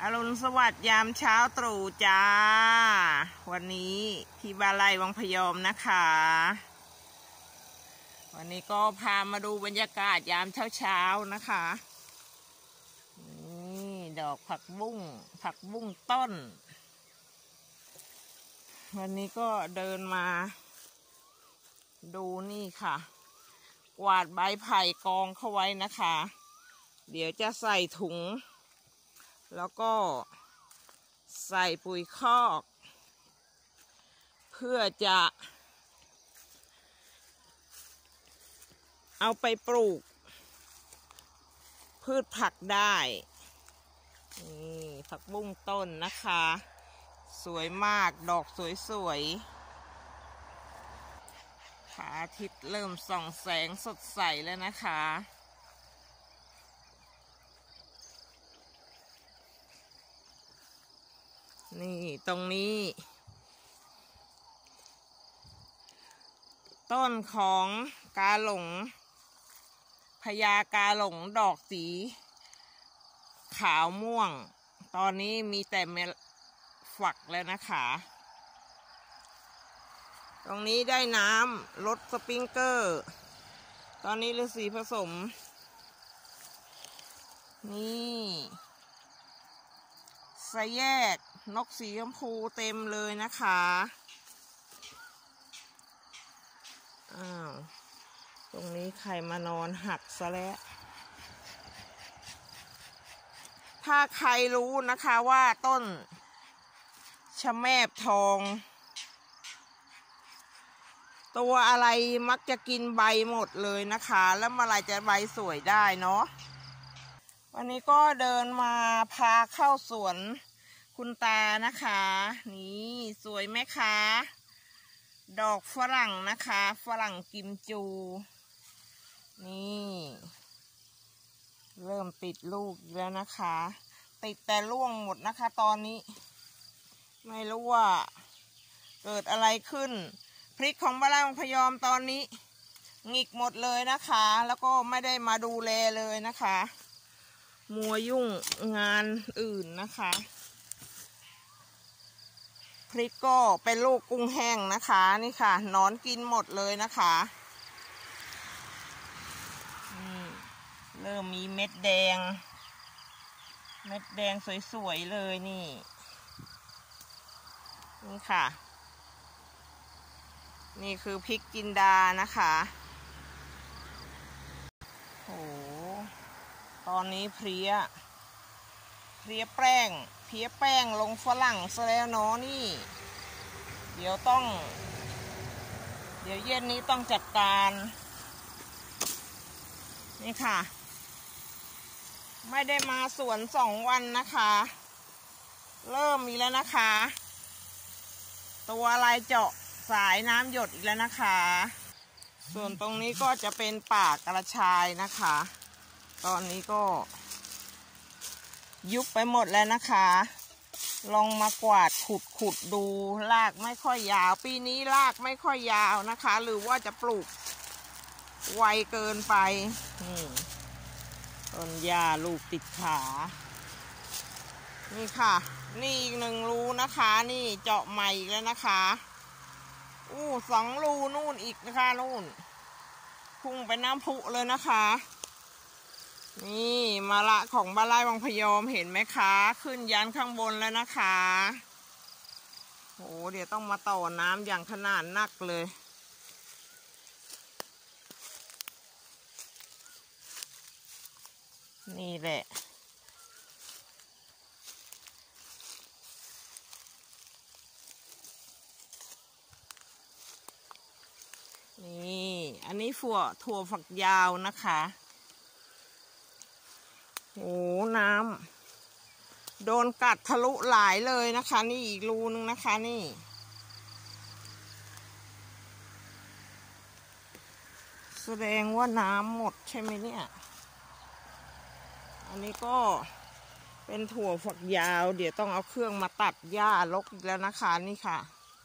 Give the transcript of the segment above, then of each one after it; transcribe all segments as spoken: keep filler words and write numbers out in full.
อรุณสวัสดิ์ยามเช้าตรู่จ้าวันนี้ที่บ้านไร่วังพยอมนะคะวันนี้ก็พามาดูบรรยากาศยามเช้าเช้านะคะนี่ดอกผักบุ้งผักบุ้งต้นวันนี้ก็เดินมาดูนี่ค่ะกวาดใบไผ่กองเข้าไว้นะคะเดี๋ยวจะใส่ถุงแล้วก็ใส่ปุ๋ยคอกเพื่อจะเอาไปปลูกพืชผักได้นี่ผักบุ้งต้นนะคะสวยมากดอกสวยๆพระอาทิตย์เริ่มส่องแสงสดใสแล้วนะคะนี่ตรงนี้ต้นของกาหลงพญากาหลงดอกสีขาวม่วงตอนนี้มีแต่เมล็ดฝักแล้วนะคะตรงนี้ได้น้ำลดสปริงเกอร์ตอนนี้ฤาษีผสมนี่สะแยกนกสีชมพูเต็มเลยนะคะอ้าวตรงนี้ใครมานอนหักซะแล้วถ้าใครรู้นะคะว่าต้นชะแมบทองตัวอะไรมักจะกินใบหมดเลยนะคะแล้วเมื่อไรจะใบสวยได้เนาะวันนี้ก็เดินมาพาเข้าสวนคุณตานะคะนี่สวยไหมคะดอกฝรั่งนะคะฝรั่งกิมจูนี่เริ่มติดลูกแล้วนะคะติดแต่ร่วงหมดนะคะตอนนี้ไม่รู้ว่าเกิดอะไรขึ้นพริกของบ้านไร่วังพยอมตอนนี้หงิกหมดเลยนะคะแล้วก็ไม่ได้มาดูแลเลยนะคะมัวยุ่งงานอื่นนะคะพริกก็เป็นลูกกุ้งแห้งนะคะนี่ค่ะหนอนกินหมดเลยนะคะเริ่มมีเม็ดแดงเม็ดแดงสวยๆเลยนี่นี่ค่ะนี่คือพริกจินดานะคะโอ้ตอนนี้เพลี้ยเพลี้ยแป้งเพลี้ยแป้งลงฝรั่งซะแล้วเนาะนี่เดี๋ยวต้องเดี๋ยวเย็นนี้ต้องจัดการนี่ค่ะไม่ได้มาสวนสองวันนะคะเริ่มมีแล้วนะคะตัวอะไรเจาะสายน้ำหยดอีกแล้วนะคะส่วนตรงนี้ก็จะเป็นป่ากระชายนะคะตอนนี้ก็ยุบไปหมดแล้วนะคะลองมากวาดขุดขุดดูรากไม่ค่อยยาวปีนี้รากไม่ค่อยยาวนะคะหรือว่าจะปลูกไวเกินไปนี่ต้นหญ้าลูกติดขานี่ค่ะนี่อีกหนึ่งรูนะคะนี่เจาะใหม่อีกแล้วนะคะอู้สองรูนู่นอีกนะคะนู่นพุ่งไปน้ำพุเลยนะคะนี่มะละของบ้านไร่วังพยอมเห็นไหมคะขึ้นยันข้างบนแล้วนะคะโหเดี๋ยวต้องมาต่อน้ำอย่างขนาดนักเลยนี่แหละนี่อันนี้ถั่วถั่วฝักยาวนะคะโอ้น้ำโดนกัดทะลุหลายเลยนะคะนี่อีกรูนึงนะคะนี่แสดงว่าน้ำหมดใช่ไหมเนี่ยอันนี้ก็เป็นถั่วฝักยาวเดี๋ยวต้องเอาเครื่องมาตัดหญ้ารกอีกแล้วนะคะนี่ค่ะ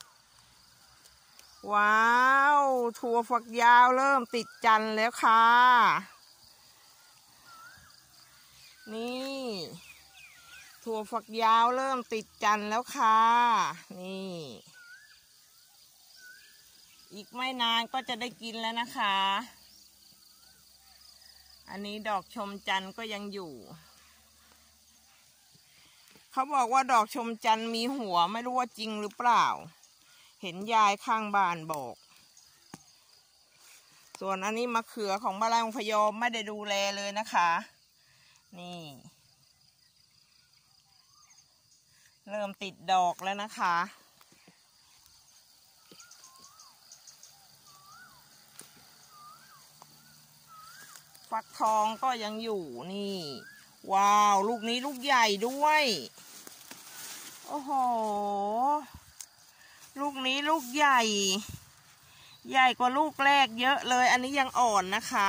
ว้าวถั่วฝักยาวเริ่มติดจันทร์แล้วค่ะนี่ถั่วฝักยาวเริ่มติดจันทร์แล้วค่ะนี่อีกไม่นานก็จะได้กินแล้วนะคะอันนี้ดอกชมจันทร์ก็ยังอยู่เขาบอกว่าดอกชมจันทร์มีหัวไม่รู้ว่าจริงหรือเปล่าเห็นยายข้างบ้านบอกส่วนอันนี้มะเขือของบ้านไร่พยอมไม่ได้ดูแลเลยนะคะนี่เริ่มติดดอกแล้วนะคะฟักทองก็ยังอยู่นี่ว้าวลูกนี้ลูกใหญ่ด้วยโอ้โหลูกนี้ลูกใหญ่ใหญ่กว่าลูกแรกเยอะเลยอันนี้ยังอ่อนนะคะ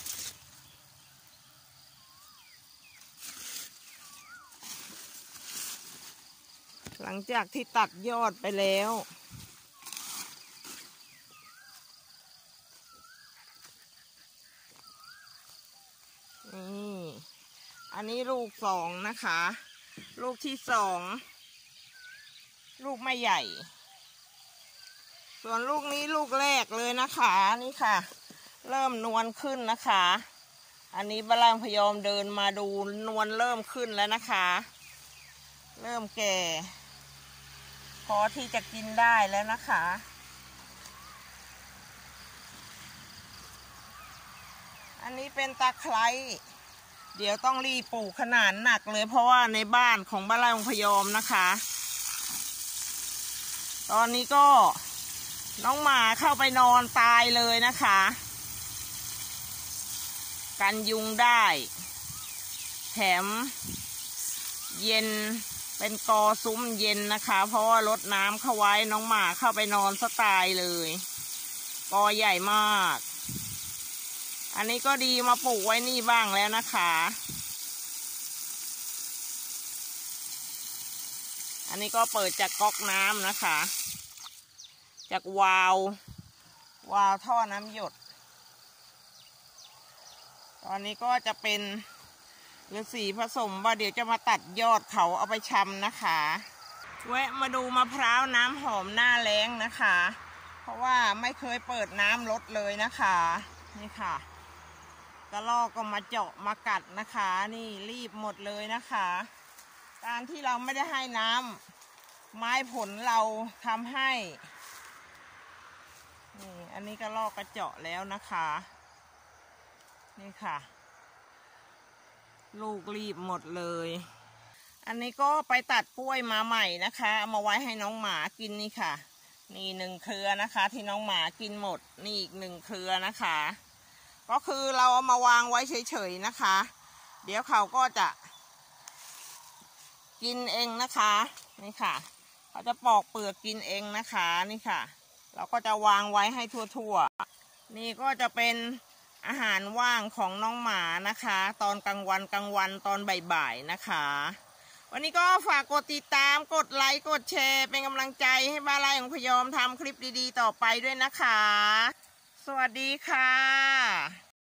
หลังจากที่ตัดยอดไปแล้วนี่อันนี้ลูกสองนะคะลูกที่สองลูกไม่ใหญ่ส่วนลูกนี้ลูกแรกเลยนะคะนี่ค่ะเริ่มนวลขึ้นนะคะอันนี้บ้านไร่พยอมเดินมาดูนวลเริ่มขึ้นแล้วนะคะเริ่มแก่พอที่จะกินได้แล้วนะคะอันนี้เป็นตะไคร้เดี๋ยวต้องรีบปลูกขนาดหนักเลยเพราะว่าในบ้านของบ้านไร่พยอมนะคะตอนนี้ก็น้องหมาเข้าไปนอนตายเลยนะคะกันยุงได้แถมเย็นเป็นกอซุ้มเย็นนะคะเพราะว่ารดน้ำเข้าไว้น้องหมาเข้าไปนอนซะตายเลยกอใหญ่มากอันนี้ก็ดีมาปลูกไว้นี่บ้างแล้วนะคะอันนี้ก็เปิดจากก๊อกน้ำนะคะจากวาล์ววาล์วท่อน้ำหยดตอนนี้ก็จะเป็นฤาษีผสมว่าเดี๋ยวจะมาตัดยอดเขาเอาไปชำนะคะแวะมาดูมะพร้าวน้ำหอมหน้าแล้งนะคะเพราะว่าไม่เคยเปิดน้ำลดเลยนะคะนี่ค่ะกระรอกก็มาเจาะมากัดนะคะนี่รีบหมดเลยนะคะการที่เราไม่ได้ให้น้ำไม้ผลเราทำให้นี่อันนี้กระรอกกระเจาะแล้วนะคะนี่ค่ะลูกรีบหมดเลยอันนี้ก็ไปตัดกล้วยมาใหม่นะคะเอามาไว้ให้น้องหมากินนี่ค่ะนี่หนึ่งเครือนะคะที่น้องหมากินหมดนี่อีกหนึ่งเครือนะคะก็คือเราเอามาวางไว้เฉยๆนะคะเดี๋ยวเขาก็จะกินเองนะคะนี่ค่ะเขาจะปอกเปลือกกินเองนะคะนี่ค่ะเราก็จะวางไว้ให้ทั่วๆนี่ก็จะเป็นอาหารว่างของน้องหมานะคะตอนกลางวันกลางวันตอนบ่ายๆนะคะวันนี้ก็ฝากกดติดตามกดไลค์กดแชร์เป็นกำลังใจให้บ้านไร่ของพยอมทำคลิปดีๆต่อไปด้วยนะคะสวัสดีค่ะ